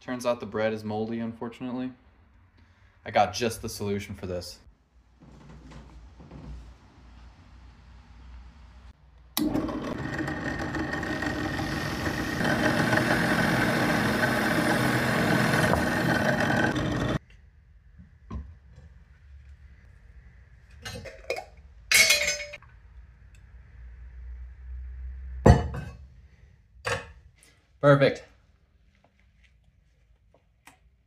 Turns out the bread is moldy, unfortunately. I got just the solution for this. Perfect.